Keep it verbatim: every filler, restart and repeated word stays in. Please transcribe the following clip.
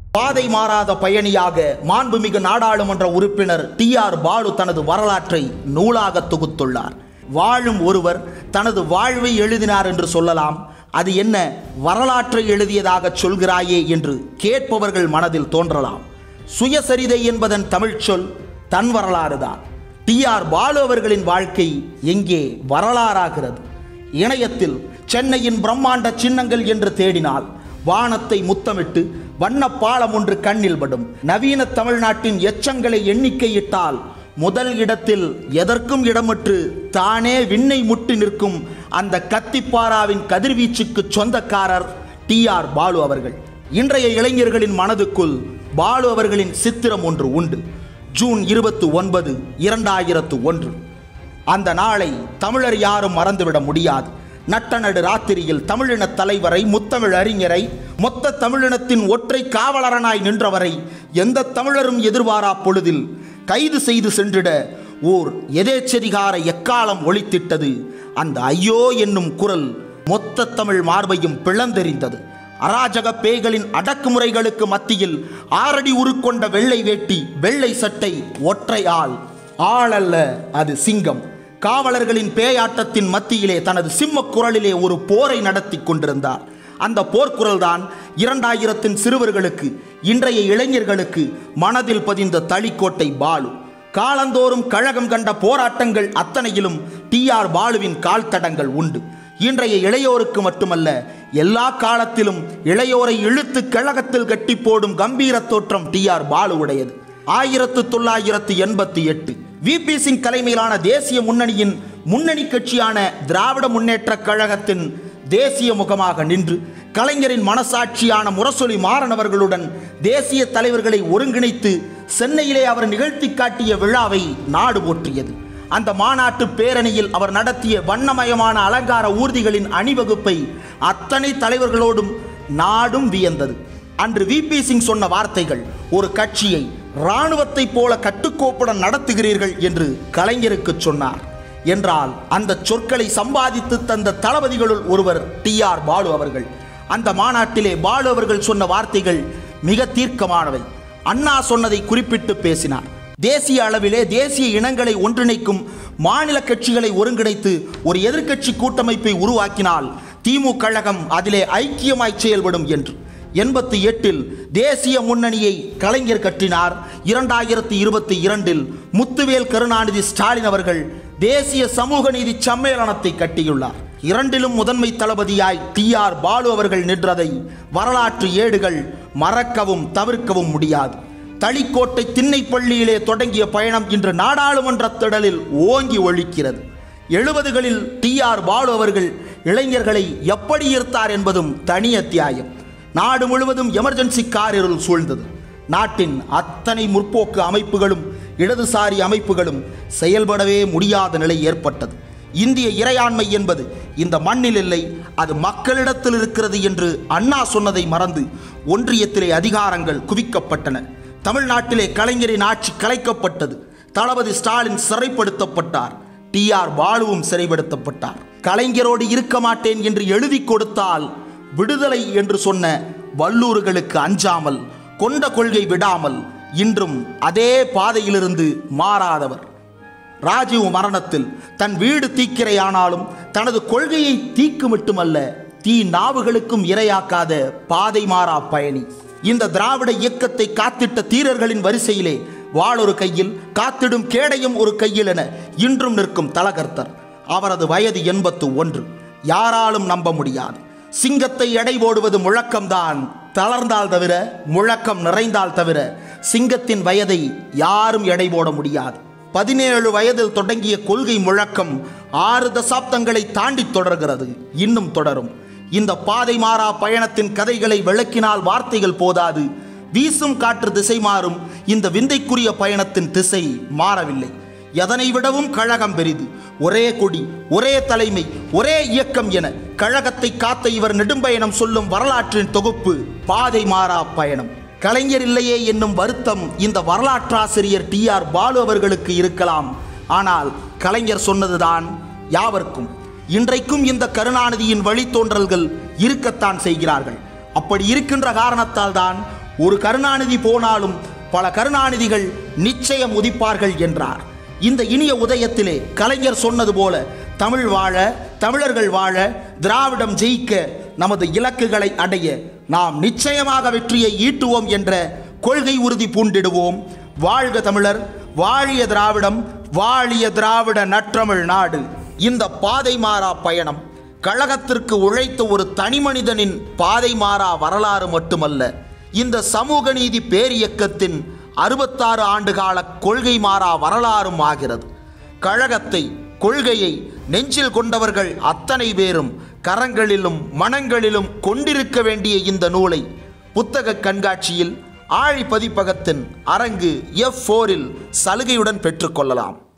பாதை மாறாத பயணியாக மாண்புமிகு நாடாளுமன்ற உறுப்பினர் டி ஆர் பாலு தனது வரலாற்றை நூலாக தொகுத்துள்ளார். வாழும் ஒருவர் தனது வாழ்வை எழுதினார் என்று சொல்லலாம். அது என்ன வரலாற்றை எழுதியதாக சொல்கிறாயே என்று கேட்பவர்கள் மனதில் தோன்றலாம். சுயசரிதை என்பதன் தமிழ் சொல் தன் வரலாறு தான். டி ஆர் பாலு அவர்களின் வாழ்க்கை எங்கே வரலாறாகிறது? இணையத்தில் சென்னையின் பிரம்மாண்ட சின்னங்கள் என்று தேடினால் வானத்தை முத்தமிட்டு வண்ணப்பாலம் ஒன்று கண்ணில் படும். நவீன தமிழ்நாட்டின் எச்சங்களை எண்ணிக்கையிட்டால் முதல் இடத்தில் எதற்கும் இடமற்று தானே விண்ணை முட்டி நிற்கும் அந்த கத்திப்பாராவின் கதிர்வீச்சுக்கு சொந்தக்காரர் டி ஆர் பாலு அவர்கள். இன்றைய இளைஞர்களின் மனதுக்குள் பாலு அவர்களின் சித்திரம் ஒன்று உண்டு. ஜூன் இருபத்தி ஒன்பது இரண்டாயிரத்து ஒன்று. அந்த நாளை தமிழர் யாரும் மறந்துவிட முடியாது. நட்ட நடு ராத்திரியில் தமிழின தலைவரை, முத்தமிழ் அறிஞரை, மொத்த தமிழினத்தின் ஒற்றை காவலரனாய் நின்றவரை எந்த தமிழரும் எதிர்பாரா பொழுதில் கைது செய்து சென்றிட ஓர் எதேச்சதிகார எக்காலம் ஒலித்திட்டது. அந்த ஐயோ என்னும் குரல் மொத்த தமிழ் மார்பையும் பிளந்தெறிந்தது. அராஜக பேய்களின் அடக்குமுறைகளுக்கு மத்தியில் ஆறடி உருக்கொண்ட வெள்ளை வேட்டி, வெள்ளை சட்டை, ஒற்றை ஆள். ஆள் அல்ல, அது சிங்கம். காவலர்களின் பேயாட்டத்தின் மத்தியிலே தனது சிம்ம குரலிலே ஒரு போரை நடத்தி கொண்டிருந்தார். அந்த போர்க்குரல் தான் இரண்டாயிரத்தின் சிறுவர்களுக்கு, இன்றைய இளைஞர்களுக்கு மனதில் பதிந்த தளிக்கோட்டை பாலு. காலந்தோறும் கழகம் கண்ட போராட்டங்கள் அத்தனையிலும் டி ஆர் பாலுவின் கால் தடங்கள் உண்டு. இன்றைய இளையோருக்கு மட்டுமல்ல, எல்லா காலத்திலும் இளையோரை இழுத்து கழகத்தில் கட்டி போடும் கம்பீர தோற்றம் டி ஆர் பாலுவுடையது. ஆயிரத்து தொள்ளாயிரத்து எண்பத்தி எட்டு வி பி சிங் தலைமையிலான தேசிய முன்னணியின் முன்னணி கட்சியான திராவிட முன்னேற்ற கழகத்தின் தேசிய முகமாக நின்று கலைஞரின் மனசாட்சியான முரசொலி மாறன் அவர்களுடன் தேசிய தலைவர்களை ஒருங்கிணைத்து சென்னையிலே அவர் நிகழ்த்தி காட்டிய விழாவை நாடு போற்றியது. அந்த மாநாட்டு பேரணியில் அவர் நடத்திய வண்ணமயமான அலங்கார ஊர்திகளின் அணிவகுப்பை அத்தனை தலைவர்களோடும் நாடும் வியந்தது. அன்று வி பி சிங் சொன்ன வார்த்தைகள், ஒரு கட்சியை இராணுவத்தை போல கட்டுக்கோப்புடன் நடத்துகிறீர்கள் என்று கலைஞருக்கு சொன்னார் என்றால் அந்த சொற்களை சம்பாதித்து தந்த தளபதிகளுள் ஒருவர் டி ஆர் பாலு அவர்கள். அந்த மாநாட்டிலே பாலு அவர்கள் சொன்ன வார்த்தைகள் மிக தீர்க்கமானவை. அண்ணா சொன்னதை குறிப்பிட்டு பேசினார். தேசிய அளவிலே தேசிய இனங்களை ஒன்றிணைக்கும் மாநில கட்சிகளை ஒருங்கிணைத்து ஒரு எதிர்க்கட்சி கூட்டமைப்பை உருவாக்கினால் திமுக கழகம் அதிலே ஐக்கியமாய் செயல்படும் என்று. எண்பத்தி எட்டில் தேசிய முன்னணியை கலைஞர் கட்டினார். இரண்டாயிரத்தி இருபத்தி இரண்டில் முத்துவேல் கருணாநிதி ஸ்டாலின் அவர்கள் தேசிய சமூக நீதி சம்மேளனத்தை கட்டியுள்ளார். இரண்டிலும் முதன்மை தளபதியாய் டி ஆர் பாலு அவர்கள் நின்றதை வரலாற்று ஏடுகள் மறக்கவும் தவிர்க்கவும் முடியாது. தளிக்கோட்டை திண்ணைப்பள்ளியிலே தொடங்கிய பயணம் இன்று நாடாளுமன்ற திடலில் ஓங்கி ஒழிக்கிறது. எழுபதுகளில் டி ஆர் பாலு அவர்கள் இளைஞர்களை எப்படி ஈர்த்தார் என்பதும் தனி அத்தியாயம். நாடு முழுவதும் எமர்ஜென்சி காரிருள் சூழ்ந்தது. நாட்டின் அத்தனை முற்போக்கு அமைப்புகளும் இடதுசாரி அமைப்புகளும் செயல்படவே முடியாத நிலை ஏற்பட்டது. இந்திய இறையாண்மை என்பது இந்த மண்ணில் இல்லை, அது மக்களிடத்தில் இருக்கிறது என்று அண்ணா சொன்னதை மறந்து ஒன்றியத்திலே அதிகாரங்கள் குவிக்கப்பட்டன. தமிழ்நாட்டிலே கலைஞரின் ஆட்சி கலைக்கப்பட்டது. தளபதி ஸ்டாலின் சிறைப்படுத்தப்பட்டார். டி ஆர் பாலுவும் சிறைப்படுத்தப்பட்டார். கலைஞரோடு இருக்க மாட்டேன் என்று எழுதி கொடுத்தால் விடுதலை என்று சொன்ன வல்லூர்களுக்கு அஞ்சாமல், கொண்ட கொள்கை விடாமல் இன்றும் அதே பாதையிலிருந்து மாறாதவர். ராஜீவ் மரணத்தில் தன் வீடு தீக்கிரையானாலும் தனது கொள்கையை தீக்கு மட்டுமல்ல, தீ நாவுகளுக்கும் இரையாக்காத பாதை மாறா பயணி. இந்த திராவிட இயக்கத்தை காத்திட்ட தீரர்களின் வரிசையிலே வாளொரு கையில் காத்திடும் கேடயம் ஒரு கையில் என இன்றும் நிற்கும் தலகர்த்தர். அவரது வயது எண்பத்து ஒன்று. யாராலும் நம்ப முடியாது. சிங்கத்தை எடை போடுவது முழக்கம்தான், தளர்ந்தால் தவிர, முழக்கம் நிறைந்தால் தவிர சிங்கத்தின் வயதை யாரும் எடை போட முடியாது. பதினேழு வயதில் தொடங்கிய கொள்கை முழக்கம் ஆறு தசாப்தங்களை தாண்டி தொடர்கிறது, இன்னும் தொடரும். இந்த பாதை மாறா பயணத்தின் கதைகளை விளக்கினால் வார்த்தைகள் போதாது. வீசும் காற்று திசை மாறும், இந்த விந்தைக்குரிய பயணத்தின் திசை மாறவில்லை. எதனை விடவும் கழகம் பெரிது. ஒரே கொடி, ஒரே தலைமை, ஒரே இயக்கம் என கழகத்தை காத்த இவர் நெடும்பயணம் சொல்லும் வரலாற்றின் தொகுப்பு பாதை மாறா பயணம். கலைஞர் இல்லையே என்னும் வருத்தம் இந்த வரலாற்றாசிரியர் டி ஆர் பாலு அவர்களுக்கு இருக்கலாம். ஆனால் கலைஞர் சொன்னதுதான் யாவர்க்கும். இன்றைக்கும் இந்த கருணாநிதியின் வழித்தோன்றல்கள் இருக்கத்தான் செய்கிறார்கள். அப்படி இருக்கின்ற காரணத்தால் தான் ஒரு கருணாநிதி போனாலும் பல கருணாநிதிகள் நிச்சயம் உதிப்பார்கள் என்றார். இந்த இனிய உதயத்திலே கலைஞர் சொன்னது போல தமிழ் வாழ, தமிழர்கள் வாழ, திராவிடம் ஜெயிக்க, நமது இலக்குகளை அடைய நாம் நிச்சயமாக வெற்றியை ஈட்டுவோம் என்ற கொள்கை உறுதி பூண்டிடுவோம். வாழ்க தமிழர், வாழிய திராவிடம், வாழிய திராவிட நற்றமிழ் நாடு. இந்த பாதை மாறா பயணம் கழகத்திற்கு உழைத்த ஒரு தனி மனிதனின் பாதை மாறா வரலாறு மட்டுமல்ல, இந்த சமூக நீதி பேரியக்கத்தின் அறுபத்தாறு ஆண்டுகால கொள்கை மாறா வரலாறும் ஆகிறது. கழகத்தை, கொள்கையை நெஞ்சில் கொண்டவர்கள் அத்தனை பேரும் கரங்களிலும் மனங்களிலும் கொண்டிருக்க வேண்டிய இந்த நூலை புத்தக கண்காட்சியில் ஆழி பதிப்பகத்தின் அரங்கு எஃப் ஃபோரில் சலுகையுடன் பெற்றுக்கொள்ளலாம்.